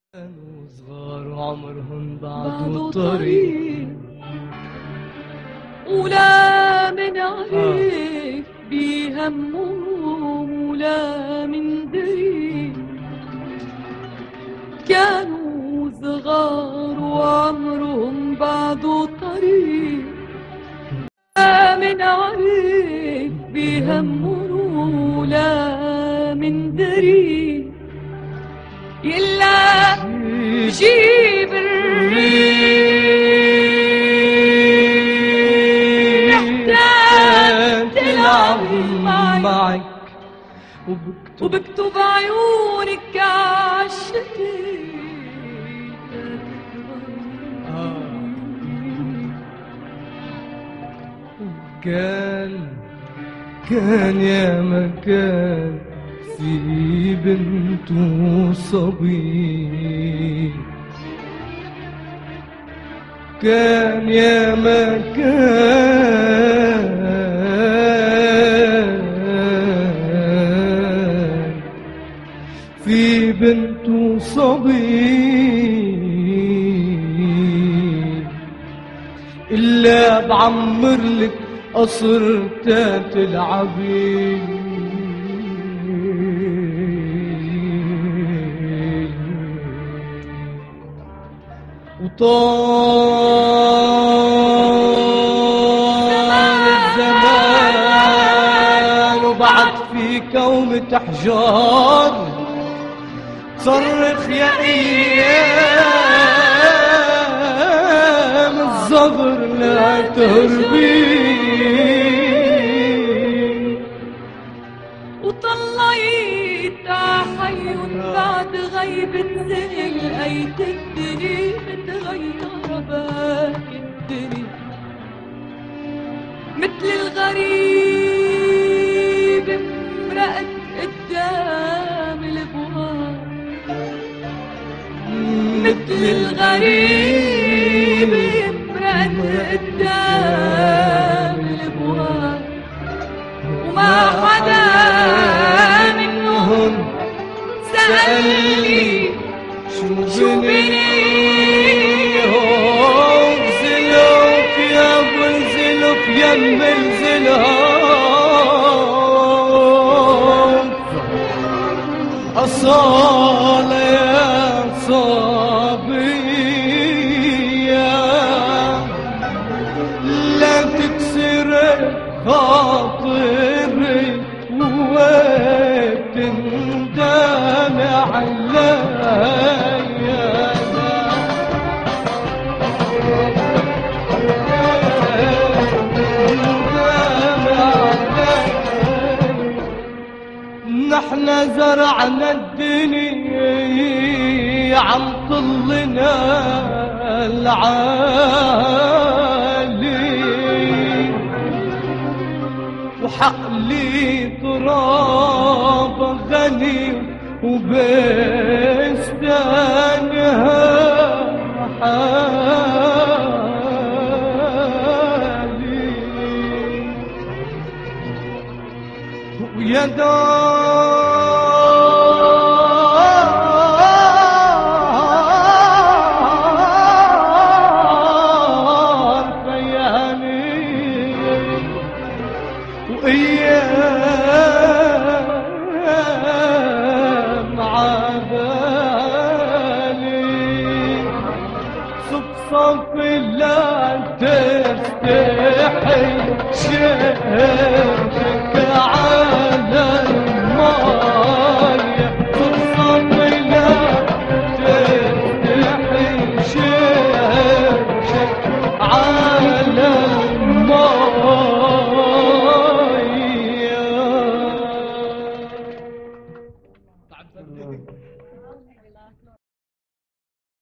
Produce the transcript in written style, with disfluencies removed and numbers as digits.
كانوا صغار وعمرهم بعده طريق، ولا من عرف بيهمهم ولا من دري. كانوا صغار وعمرهم بعده طريق، لا من عرف بيهمهم ولا من دري. يلا جيب الريح تلعب معك وبكتب عيونك عالشتي. كان يا مكان في بنت وصبي، كان يا مكان في بنت وصبي، إلا بعمر لك قصر تلعبي. وطال الزمان وبعد في كومة أحجار، صرخ يا أيام الصبر لا تهربي. وطلعت عحي بعد غيبة زهل، لقيت الدنيا متغيرة باقي الدنيا مثل الغريب امرقت قدام الابواب. مثل الغريب امرقت قدام الابواب، وما حدا منهم سألني شو بني. انزلوك يا ابو انزلوك يم انزلوك، أصالة يا صبية لا تكسر خاطري وتندم عليا. نحن زرعنا الدنيا عم طلنا العالي، وحقلي تراب غني وبستانها حالي. ويا دار فياني وأيام عبالي، صف لا تستحي شيء